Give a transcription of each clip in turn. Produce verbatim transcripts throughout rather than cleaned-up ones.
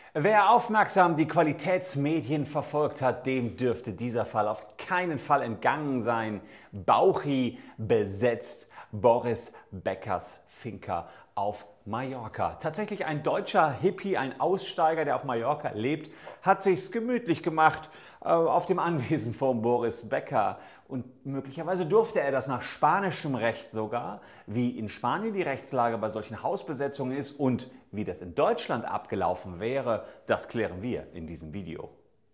Wer aufmerksam die Qualitätsmedien verfolgt hat, dem dürfte dieser Fall auf keinen Fall entgangen sein. Bauchi besetzt Boris Beckers Finca auf Mallorca. Tatsächlich ein deutscher Hippie, ein Aussteiger, der auf Mallorca lebt, hat sich's gemütlich gemacht äh, auf dem Anwesen von Boris Becker. Und möglicherweise durfte er das nach spanischem Recht sogar, wie in Spanien die Rechtslage bei solchen Hausbesetzungen ist und wie das in Deutschland abgelaufen wäre, das klären wir in diesem Video.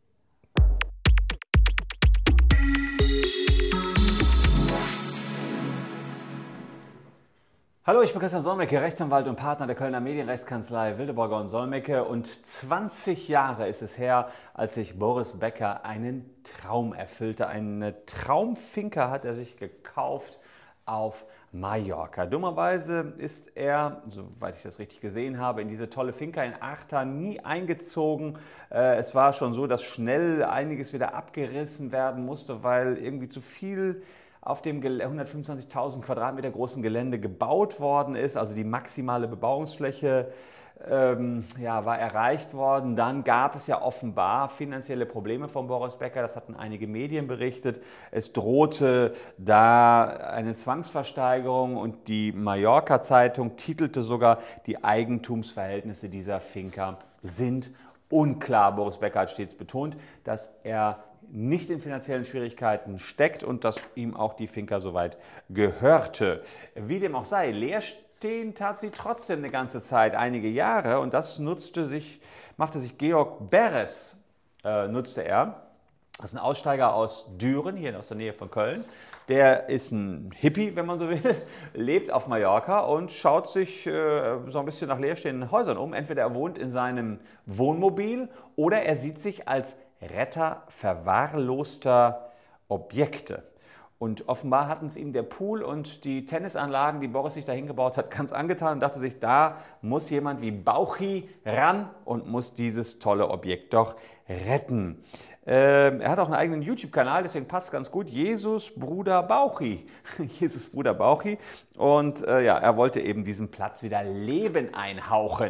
Hallo, ich bin Christian Solmecke, Rechtsanwalt und Partner der Kölner Medienrechtskanzlei Wildeborger und Solmecke, und zwanzig Jahre ist es her, als sich Boris Becker einen Traum erfüllte. Eine Traumfinca hat er sich gekauft auf Mallorca. Dummerweise ist er, soweit ich das richtig gesehen habe, in diese tolle Finca in Arta nie eingezogen. Es war schon so, dass schnell einiges wieder abgerissen werden musste, weil irgendwie zu viel auf dem hundertfünfundzwanzigtausend Quadratmeter großen Gelände gebaut worden ist. Also die maximale Bebauungsfläche ähm, ja, war erreicht worden. Dann gab es ja offenbar finanzielle Probleme von Boris Becker. Das hatten einige Medien berichtet. Es drohte da eine Zwangsversteigerung und die Mallorca-Zeitung titelte sogar, die Eigentumsverhältnisse dieser Finca sind unklar. Boris Becker hat stets betont, dass er nicht in finanziellen Schwierigkeiten steckt und dass ihm auch die Finca soweit gehörte. Wie dem auch sei, leer stehen tat sie trotzdem eine ganze Zeit, einige Jahre, und das nutzte sich, machte sich Georg Beres, äh, nutzte er. Das ist ein Aussteiger aus Düren, hier aus der Nähe von Köln. Der ist ein Hippie, wenn man so will, lebt auf Mallorca und schaut sich äh, so ein bisschen nach leerstehenden Häusern um. Entweder er wohnt in seinem Wohnmobil oder er sieht sich als Retter verwahrloster Objekte. Und offenbar hatten es ihm der Pool und die Tennisanlagen, die Boris sich dahin gebaut hat, ganz angetan und dachte sich, da muss jemand wie Bauchi ran und muss dieses tolle Objekt doch retten. Ähm, er hat auch einen eigenen YouTube-Kanal, deswegen passt es ganz gut. Jesus Bruder Bauchi. Jesus Bruder Bauchi. Und äh, ja, er wollte eben diesem Platz wieder Leben einhauchen.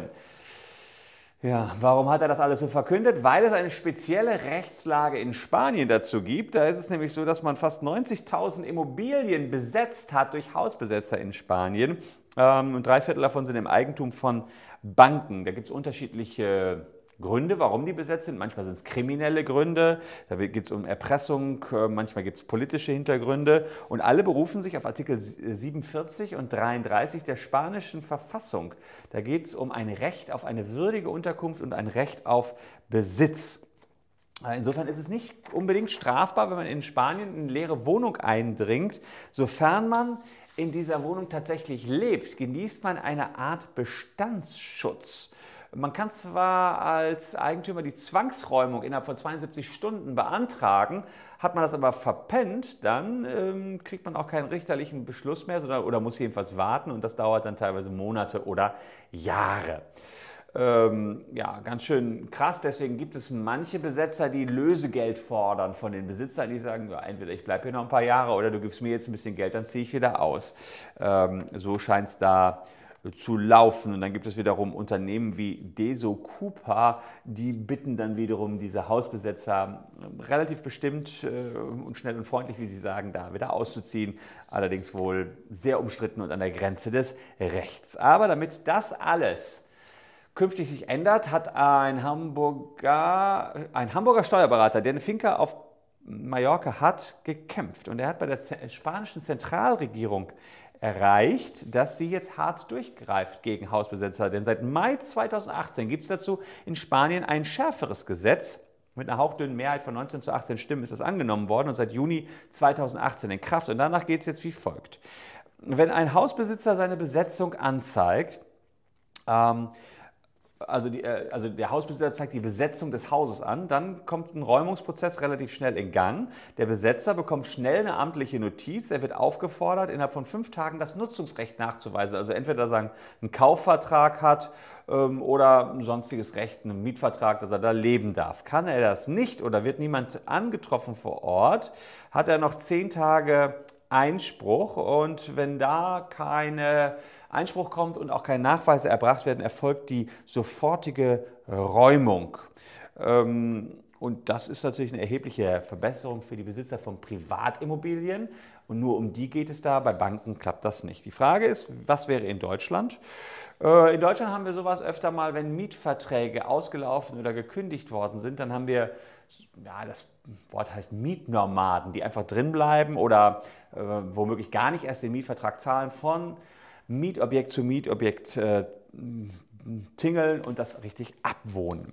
Ja, warum hat er das alles so verkündet? Weil es eine spezielle Rechtslage in Spanien dazu gibt. Da ist es nämlich so, dass man fast neunzigtausend Immobilien besetzt hat durch Hausbesetzer in Spanien. Und drei Viertel davon sind im Eigentum von Banken. Da gibt es unterschiedliche Gründe, warum die besetzt sind. Manchmal sind es kriminelle Gründe, da geht es um Erpressung, manchmal gibt es politische Hintergründe, und alle berufen sich auf Artikel siebenundvierzig und dreiunddreißig der spanischen Verfassung. Da geht es um ein Recht auf eine würdige Unterkunft und ein Recht auf Besitz. Insofern ist es nicht unbedingt strafbar, wenn man in Spanien in eine leere Wohnung eindringt. Sofern man in dieser Wohnung tatsächlich lebt, genießt man eine Art Bestandsschutz. Man kann zwar als Eigentümer die Zwangsräumung innerhalb von zweiundsiebzig Stunden beantragen, hat man das aber verpennt, dann ähm, kriegt man auch keinen richterlichen Beschluss mehr, sondern, oder muss jedenfalls warten, und das dauert dann teilweise Monate oder Jahre. Ähm, ja, ganz schön krass, deswegen gibt es manche Besetzer, die Lösegeld fordern von den Besitzern, die sagen, ja, entweder ich bleibe hier noch ein paar Jahre oder du gibst mir jetzt ein bisschen Geld, dann ziehe ich wieder aus. Ähm, so scheint es da zu laufen. Und dann gibt es wiederum Unternehmen wie Desokupa, die bitten dann wiederum diese Hausbesetzer relativ bestimmt und schnell und freundlich, wie sie sagen, da wieder auszuziehen. Allerdings wohl sehr umstritten und an der Grenze des Rechts. Aber damit das alles künftig sich ändert, hat ein Hamburger, ein Hamburger Steuerberater, der eine Finca auf Mallorca hat, gekämpft. Und er hat bei der spanischen Zentralregierung erreicht, dass sie jetzt hart durchgreift gegen Hausbesetzer. Denn seit Mai zweitausendachtzehn gibt es dazu in Spanien ein schärferes Gesetz. Mit einer hauchdünnen Mehrheit von neunzehn zu achtzehn Stimmen ist das angenommen worden und seit Juni zweitausendachtzehn in Kraft. Und danach geht es jetzt wie folgt. Wenn ein Hausbesitzer seine Besetzung anzeigt, ähm, Also, die, also der Hausbesitzer zeigt die Besetzung des Hauses an, dann kommt ein Räumungsprozess relativ schnell in Gang. Der Besetzer bekommt schnell eine amtliche Notiz. Er wird aufgefordert, innerhalb von fünf Tagen das Nutzungsrecht nachzuweisen. Also entweder, dass er einen Kaufvertrag hat ähm, oder ein sonstiges Recht, einen Mietvertrag, dass er da leben darf. Kann er das nicht oder wird niemand angetroffen vor Ort, hat er noch zehn Tage Einspruch, und wenn da kein Einspruch kommt und auch keine Nachweise erbracht werden, erfolgt die sofortige Räumung. Ähm, Und das ist natürlich eine erhebliche Verbesserung für die Besitzer von Privatimmobilien. Und nur um die geht es da. Bei Banken klappt das nicht. Die Frage ist, was wäre in Deutschland? In Deutschland haben wir sowas öfter mal, wenn Mietverträge ausgelaufen oder gekündigt worden sind, dann haben wir, ja, das Wort heißt Mietnomaden, die einfach drin bleiben oder äh, womöglich gar nicht erst den Mietvertrag zahlen, von Mietobjekt zu Mietobjekt äh, tingeln und das richtig abwohnen.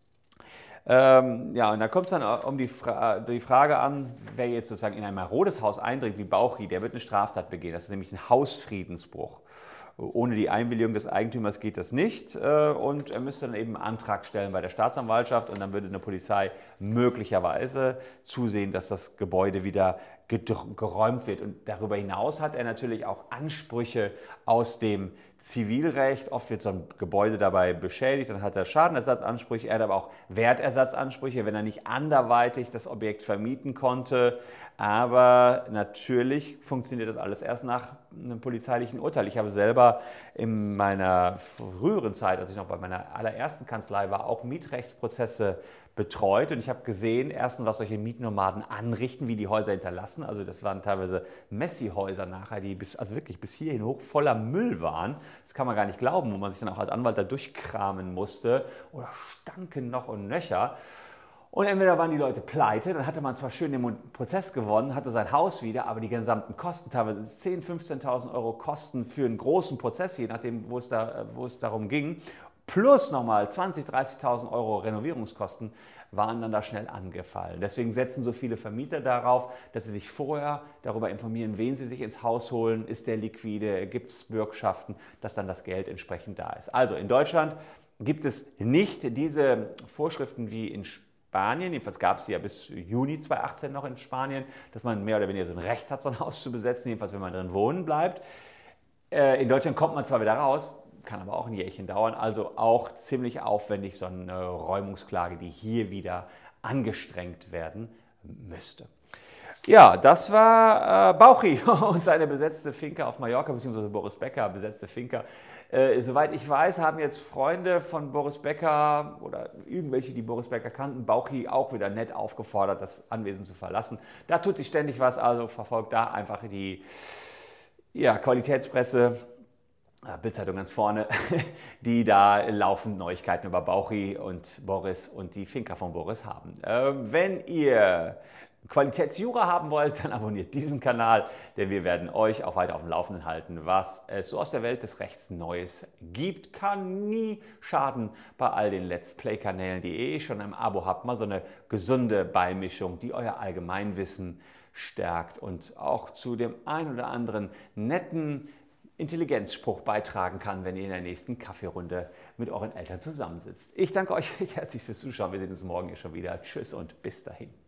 Ähm, ja, und da kommt es dann um die, Fra die Frage an, wer jetzt sozusagen in ein marodes Haus eindringt, wie Bauchi, der wird eine Straftat begehen. Das ist nämlich ein Hausfriedensbruch. Ohne die Einwilligung des Eigentümers geht das nicht, und er müsste dann eben einen Antrag stellen bei der Staatsanwaltschaft, und dann würde eine Polizei möglicherweise zusehen, dass das Gebäude wieder geräumt wird. Und darüber hinaus hat er natürlich auch Ansprüche aus dem Zivilrecht. Oft wird so ein Gebäude dabei beschädigt, dann hat er Schadenersatzansprüche, er hat aber auch Wertersatzansprüche, wenn er nicht anderweitig das Objekt vermieten konnte. Aber natürlich funktioniert das alles erst nach einem polizeilichen Urteil. Ich habe selber in meiner früheren Zeit, als ich noch bei meiner allerersten Kanzlei war, auch Mietrechtsprozesse betreut, und ich habe gesehen, erstens, was solche Mietnomaden anrichten, wie die Häuser hinterlassen. Also das waren teilweise Messi-Häuser nachher, die bis, also wirklich bis hierhin hoch voller Müll waren. Das kann man gar nicht glauben, wo man sich dann auch als Anwalt da durchkramen musste, oder stanken noch und nöcher. Und entweder waren die Leute pleite, dann hatte man zwar schön den Prozess gewonnen, hatte sein Haus wieder, aber die gesamten Kosten, teilweise zehntausend, fünfzehntausend Euro Kosten für einen großen Prozess, je nachdem, wo es, da, wo es darum ging, plus nochmal zwanzigtausend, dreißigtausend Euro Renovierungskosten, waren dann da schnell angefallen. Deswegen setzen so viele Vermieter darauf, dass sie sich vorher darüber informieren, wen sie sich ins Haus holen, ist der liquide, gibt es Bürgschaften, dass dann das Geld entsprechend da ist. Also in Deutschland gibt es nicht diese Vorschriften wie in Spanien, jedenfalls gab es sie ja bis Juni zweitausendachtzehn noch in Spanien, dass man mehr oder weniger so ein Recht hat, so ein Haus zu besetzen, jedenfalls wenn man drin wohnen bleibt. In Deutschland kommt man zwar wieder raus, kann aber auch ein Jährchen dauern, also auch ziemlich aufwendig, so eine Räumungsklage, die hier wieder angestrengt werden müsste. Ja, das war äh, Bauchi und seine besetzte Finca auf Mallorca, beziehungsweise Boris Becker besetzte Finca. Äh, soweit ich weiß, haben jetzt Freunde von Boris Becker oder irgendwelche, die Boris Becker kannten, Bauchi auch wieder nett aufgefordert, das Anwesen zu verlassen. Da tut sich ständig was, also verfolgt da einfach die ja, Qualitätspresse. Bild-Zeitung ganz vorne, die da laufend Neuigkeiten über Bauchi und Boris und die Finca von Boris haben. Ähm, wenn ihr Qualitätsjura haben wollt, dann abonniert diesen Kanal, denn wir werden euch auch weiter auf dem Laufenden halten, was es so aus der Welt des Rechts Neues gibt. Kann nie schaden bei all den Let's Play-Kanälen, die ihr eh schon im Abo habt. Mal so eine gesunde Beimischung, die euer Allgemeinwissen stärkt und auch zu dem ein oder anderen netten Intelligenzspruch beitragen kann, wenn ihr in der nächsten Kaffeerunde mit euren Eltern zusammensitzt. Ich danke euch recht herzlich fürs Zuschauen. Wir sehen uns morgen hier schon wieder. Tschüss und bis dahin.